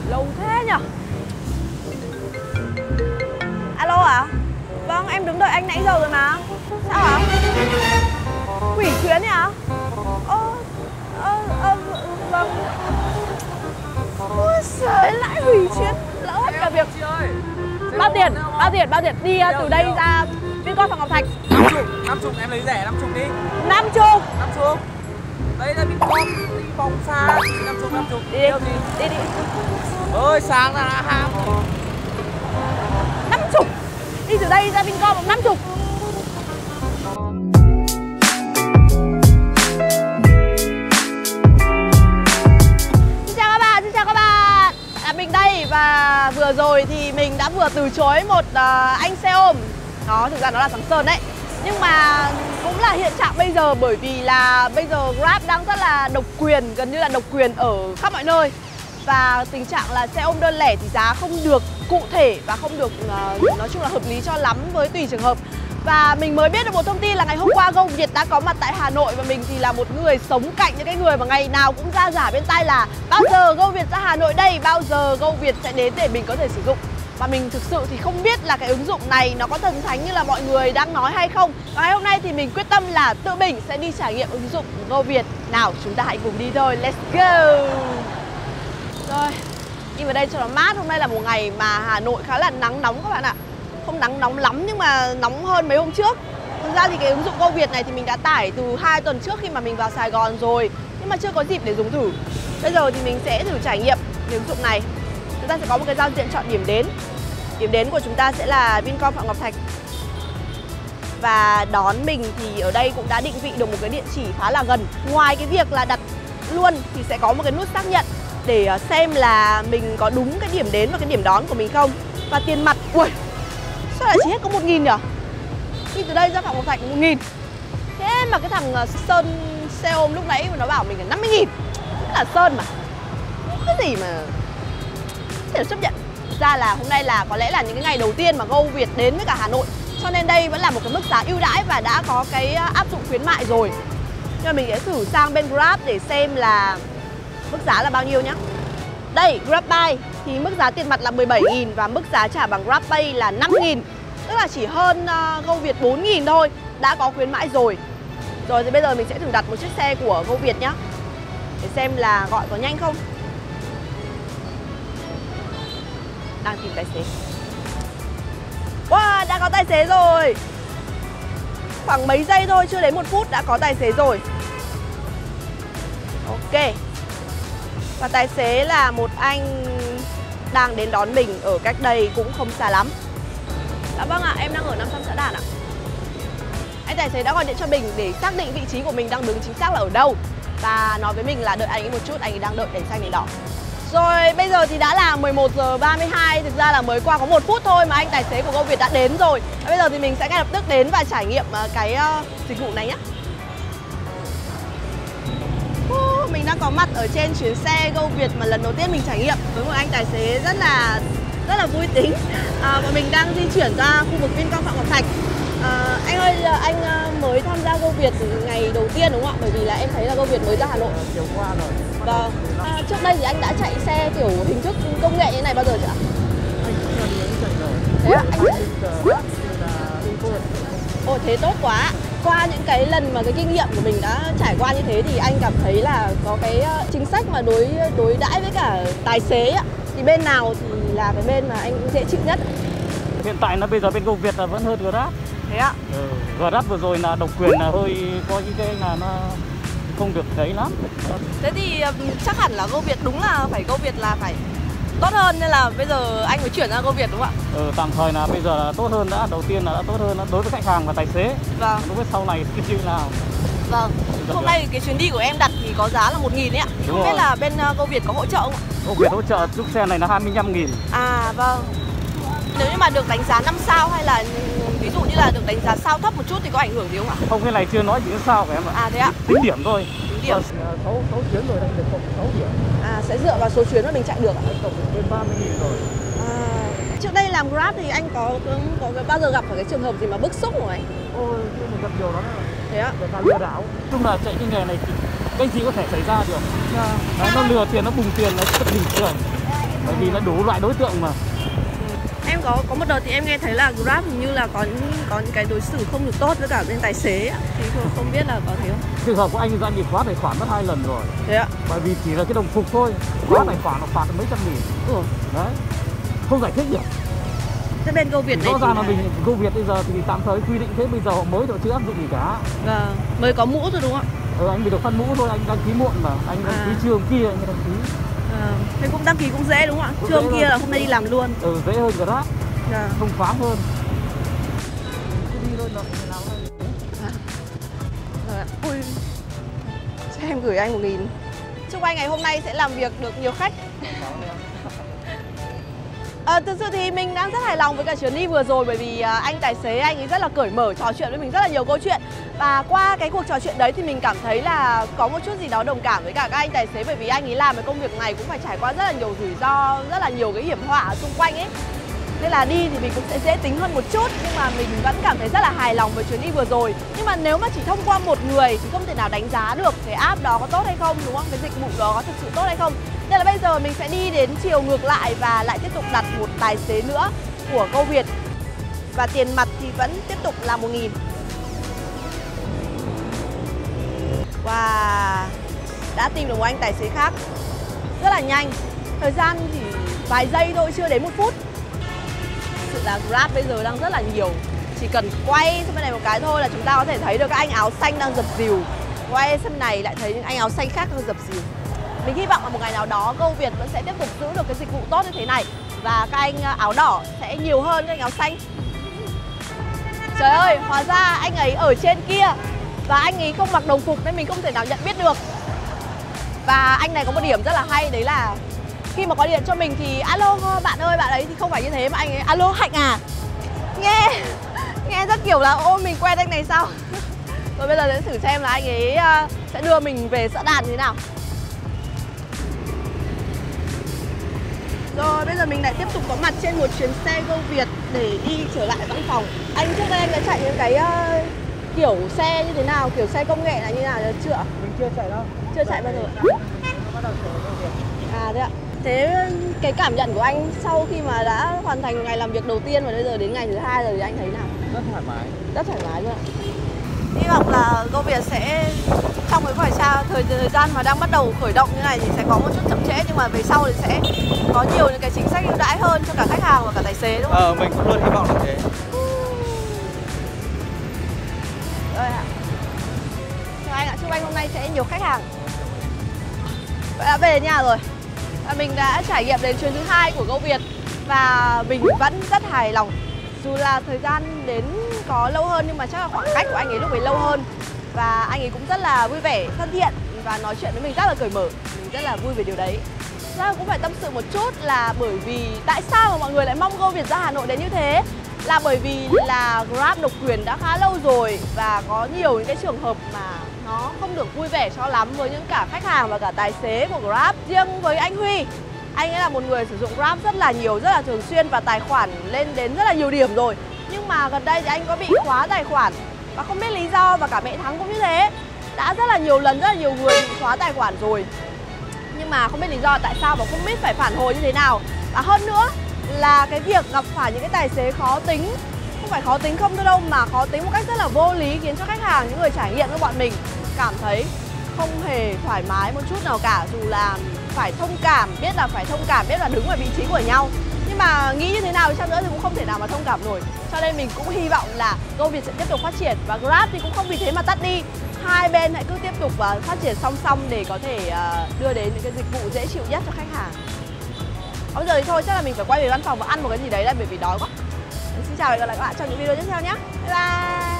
Lâu thế nhở? Alo ạ? Vâng, em đứng đợi anh nãy giờ rồi mà. Sao ạ? Hủy chuyến ấy ạ? Vâng. Ôi giời, lại hủy chuyến. Lỡ hết cả việc. Bao tiền? Bao tiền? Đi từ đây ra Vincom Phạm Ngọc Thạch. 50 em lấy rẻ 50 đi. 50. Đây là Vincom, đi vòng xa 50. Đi. Ơi sáng ra đã ham. 50. Đi từ đây ra Vincom 50. Xin chào các bạn. Mình đây và vừa rồi thì mình đã vừa từ chối một anh xe ôm. Thực ra nó là thằng Sơn đấy. Nhưng mà cũng là hiện trạng bây giờ, bởi vì là bây giờ Grab đang rất là độc quyền, gần như là độc quyền ở khắp mọi nơi. Và tình trạng là xe ôm đơn lẻ thì giá không được cụ thể và không được nói chung là hợp lý cho lắm với tùy trường hợp. Và mình mới biết được một thông tin là ngày hôm qua Go Việt đã có mặt tại Hà Nội. Và mình thì là một người sống cạnh những cái người mà ngày nào cũng ra giả bên tai là bao giờ Go Việt ra Hà Nội đây, bao giờ Go Việt sẽ đến để mình có thể sử dụng. Và mình thực sự thì không biết là cái ứng dụng này nó có thần thánh như là mọi người đang nói hay không. Và ngày hôm nay thì mình quyết tâm là tự mình sẽ đi trải nghiệm ứng dụng Go Việt. Nào, chúng ta hãy cùng đi thôi, let's go. Rồi, đi vào đây cho nó mát. Hôm nay là một ngày mà Hà Nội khá là nắng nóng các bạn ạ. Không nắng nóng lắm nhưng mà nóng hơn mấy hôm trước. Thực ra thì cái ứng dụng Go Việt này thì mình đã tải từ 2 tuần trước khi mà mình vào Sài Gòn rồi, nhưng mà chưa có dịp để dùng thử. Bây giờ thì mình sẽ thử trải nghiệm cái ứng dụng này. Chúng ta sẽ có một cái giao diện chọn điểm đến. Điểm đến của chúng ta sẽ là Vincom Phạm Ngọc Thạch. Và đón mình thì ở đây cũng đã định vị được một cái địa chỉ khá là gần. Ngoài cái việc là đặt luôn thì sẽ có một cái nút xác nhận để xem là mình có đúng cái điểm đến và cái điểm đón của mình không. Và tiền mặt, ui, sao lại chỉ hết có 1.000 nhỉ? Đi từ đây ra Phạm Ngọc Thạch 1.000. Thế mà cái thằng Sơn xe ôm lúc nãy mà nó bảo mình là 50.000. Thế là Sơn mà, cái gì mà thể chấp nhận. Thực ra là hôm nay là có lẽ là những cái ngày đầu tiên mà Go Việt đến với cả Hà Nội, cho nên đây vẫn là một cái mức giá ưu đãi và đã có cái áp dụng khuyến mại rồi. Nhưng mà mình sẽ thử sang bên Grab để xem là mức giá là bao nhiêu nhá. Đây, GrabBuy thì mức giá tiền mặt là 17.000 và mức giá trả bằng GrabPay là 5.000. Tức là chỉ hơn Go Việt 4.000 thôi, đã có khuyến mãi rồi. Rồi thì bây giờ mình sẽ thử đặt một chiếc xe của Go Việt nhá, để xem là gọi có nhanh không. Đang tìm tài xế. Wow, đã có tài xế rồi. Khoảng mấy giây thôi, chưa đến 1 phút đã có tài xế rồi. Ok. Và tài xế là một anh đang đến đón mình ở cách đây cũng không xa lắm. Dạ vâng ạ, em đang ở 500 Xã Đàn ạ. Anh tài xế đã gọi điện cho mình để xác định vị trí của mình đang đứng chính xác là ở đâu. Và nói với mình là đợi anh ấy một chút, anh ấy đang đợi đèn xanh đèn đỏ. Rồi bây giờ thì đã là 11 giờ 32, thực ra là mới qua có 1 phút thôi mà anh tài xế của Go Việt đã đến rồi. Và bây giờ thì mình sẽ ngay lập tức đến và trải nghiệm cái dịch vụ này nhé. Mình đang có mặt ở trên chuyến xe Go Việt mà lần đầu tiên mình trải nghiệm với một anh tài xế rất là vui tính. Bọn mình đang di chuyển ra khu vực Vincom Phạm Ngọc Thạch. Anh ơi, anh mới tham gia Go Việt từ ngày đầu tiên đúng không ạ? Bởi vì là em thấy là Go Việt mới ra Hà Nội. Chiều qua rồi. Vâng. Trước đây thì anh đã chạy xe kiểu hình thức công nghệ như thế này bao giờ chưa ạ? Anh chạy rồi. Thế ạ? Ồ, thế tốt quá. Qua những cái lần mà cái kinh nghiệm của mình đã trải qua như thế thì anh cảm thấy là có cái chính sách mà đối đãi với cả tài xế ạ, thì bên nào thì là cái bên mà anh dễ chịu nhất? Hiện tại là bây giờ bên Go Việt là vẫn hơn Grab. Thế ạ? Grab vừa rồi là độc quyền là hơi có những cái là nó không được đấy lắm. Thế thì chắc hẳn là Go Việt đúng là phải Go Việt là phải tốt hơn, nên là bây giờ anh mới chuyển ra Go Việt đúng không ạ? Tạm thời là bây giờ là tốt hơn đã, đầu tiên là đã tốt hơn đối với khách hàng và tài xế. Vâng. Đối với sau này như nào? Vâng. Hôm nay cái chuyến đi của em đặt thì có giá là 1.000 đấy ạ. Không biết là bên Go Việt có hỗ trợ không ạ? Go Việt hỗ trợ giúp xe này là 25.000. À vâng. Nếu như mà được đánh giá 5 sao hay là ví dụ như là được đánh giá sao thấp một chút thì có ảnh hưởng gì không ạ? Không, cái này chưa nói gì đến sao cả em ạ. À thế ạ? Tính điểm thôi. Tính điểm. 6 chuyến rồi, đang được cộng 6 điểm. À, sẽ dựa vào số chuyến mà mình chạy được ạ? Cộng đến 30.000 rồi. Trước đây làm Grab thì anh có bao giờ gặp phải cái trường hợp gì mà bức xúc của anh? Ôi, mình gặp nhiều lắm. Thế ạ? Người ta lừa đảo. Chung là chạy cái nghề này thì cái gì có thể xảy ra được. Đấy, nó lừa tiền, nó bùng tiền, nó rất bình thường. Bởi vì nó đủ loại đối tượng mà. Em có một đợt thì em nghe thấy là Grab hình như là có những cái đối xử không được tốt với cả bên tài xế ạ. Thì không biết là có thế không? Trường hợp của anh thì anh bị khóa tài khoản mất 2 lần rồi. Thế ạ? Bởi vì chỉ là cái đồng phục thôi, khóa tài khoản nó phạt mấy trăm nghìn. Đấy, không giải thích được. Thế bên Go Việt này rõ ràng là mình Go Việt bây giờ thì tạm thời quy định thế, bây giờ họ mới rồi chưa áp dụng gì cả. Vâng, mới có mũ thôi đúng không ạ? Anh bị được phát mũ thôi, anh đăng ký muộn mà, anh đăng ký trưa hôm kia anh đăng ký. Thế cũng đăng ký cũng dễ đúng không ạ? Trưa hôm kia là hôm nay đi làm luôn. Dễ hơn Grab, thông thoáng hơn. Ui, cho em gửi anh 1.000. Chúc anh ngày hôm nay sẽ làm việc được nhiều khách. Thực sự thì mình đang rất hài lòng với cả chuyến đi vừa rồi, bởi vì anh tài xế anh ấy rất là cởi mở, trò chuyện với mình rất là nhiều câu chuyện. Và qua cái cuộc trò chuyện đấy thì mình cảm thấy là có một chút gì đó đồng cảm với cả các anh tài xế, bởi vì anh ấy làm cái công việc này cũng phải trải qua rất là nhiều rủi ro, rất là nhiều cái hiểm họa xung quanh ấy. Nên là đi thì mình cũng sẽ dễ tính hơn một chút, nhưng mà mình vẫn cảm thấy rất là hài lòng với chuyến đi vừa rồi. Nhưng mà nếu mà chỉ thông qua một người thì không thể nào đánh giá được cái app đó có tốt hay không, đúng không? Cái dịch vụ đó có thực sự tốt hay không. Nên là bây giờ mình sẽ đi đến chiều ngược lại và lại tiếp tục đặt một tài xế nữa của Go Việt. Và tiền mặt thì vẫn tiếp tục là 1.000. Và đã tìm được một anh tài xế khác rất là nhanh. Thời gian thì vài giây thôi, chưa đến 1 phút. Thực sự là Grab bây giờ đang rất là nhiều. Chỉ cần quay sang bên này một cái thôi là chúng ta có thể thấy được các anh áo xanh đang dập dìu. Quay sang này lại thấy những anh áo xanh khác đang dập dìu. Mình hy vọng là một ngày nào đó Go Việt vẫn sẽ tiếp tục giữ được cái dịch vụ tốt như thế này. Và các anh áo đỏ sẽ nhiều hơn các anh áo xanh. Trời ơi, hóa ra anh ấy ở trên kia. Và anh ấy không mặc đồng phục nên mình không thể nào nhận biết được. Và anh này có một điểm rất là hay, đấy là khi mà có điện cho mình thì alo bạn ơi, bạn ấy thì không phải như thế, mà anh ấy alo Hạnh à. Nghe rất kiểu là ô mình quen anh này sao. Rồi bây giờ sẽ thử xem là anh ấy sẽ đưa mình về xã Đàn như thế nào. Rồi bây giờ mình lại tiếp tục có mặt trên một chuyến xe Go Việt để đi trở lại văn phòng. Anh trước đây anh đã chạy những cái kiểu xe như thế nào, kiểu xe công nghệ là như thế nào chưa? Mình chưa chạy đâu. Chưa chạy bao giờ. Bắt đầu chạy Go Việt. À thế ạ. Thế cái cảm nhận của anh sau khi mà đã hoàn thành ngày làm việc đầu tiên và bây giờ đến ngày thứ 2 rồi thì anh thấy nào? Rất thoải mái. Rất thoải mái luôn ạ. Hy vọng là Go Việt sẽ trong cái khoảng thời gian mà đang bắt đầu khởi động như này thì sẽ có một chút chậm trễ, nhưng mà về sau thì sẽ có nhiều những cái chính sách ưu đãi hơn cho cả khách hàng và cả tài xế, đúng không? Mình cũng luôn hy vọng là thế. Rồi ạ. Chào anh ạ, chúc anh hôm nay sẽ nhiều khách hàng. Vậy đã về nhà rồi. Và mình đã trải nghiệm đến chuyến thứ 2 của Go Việt và mình vẫn rất hài lòng. Dù là thời gian đến có lâu hơn nhưng mà chắc là khoảng cách của anh ấy lúc ấy lâu hơn. Và anh ấy cũng rất là vui vẻ, thân thiện và nói chuyện với mình rất là cởi mở. Mình rất là vui về điều đấy. Ra cũng phải tâm sự một chút là bởi vì tại sao mà mọi người lại mong Go Việt ra Hà Nội đến như thế. Là bởi vì là Grab độc quyền đã khá lâu rồi và có nhiều những cái trường hợp mà nó không được vui vẻ cho lắm với những cả khách hàng và cả tài xế của Grab. Riêng với anh Huy, anh ấy là một người sử dụng Grab rất là nhiều, rất là thường xuyên và tài khoản lên đến rất là nhiều điểm rồi. Nhưng mà gần đây thì anh có bị khóa tài khoản và không biết lý do, và cả mẹ Thắng cũng như thế. Đã rất là nhiều lần, rất là nhiều người bị khóa tài khoản rồi. Nhưng mà không biết lý do tại sao và không biết phải phản hồi như thế nào. Và hơn nữa là cái việc gặp phải những cái tài xế khó tính, không phải khó tính không đâu mà khó tính một cách rất là vô lý, khiến cho khách hàng, những người trải nghiệm với bọn mình cảm thấy không hề thoải mái một chút nào cả. Dù là phải thông cảm, biết là phải thông cảm, biết là đứng ở vị trí của nhau, nhưng mà nghĩ như thế nào đi chăng nữa thì cũng không thể nào mà thông cảm nổi. Cho nên mình cũng hy vọng là Go Việt sẽ tiếp tục phát triển và Grab thì cũng không vì thế mà tắt đi. Hai bên hãy cứ tiếp tục phát triển song song để có thể đưa đến những cái dịch vụ dễ chịu nhất cho khách hàng. Bây giờ thì thôi, chắc là mình phải quay về văn phòng và ăn một cái gì đấy đây bởi vì đói quá. Xin chào và hẹn gặp lại các bạn trong những video tiếp theo nhé. Bye bye.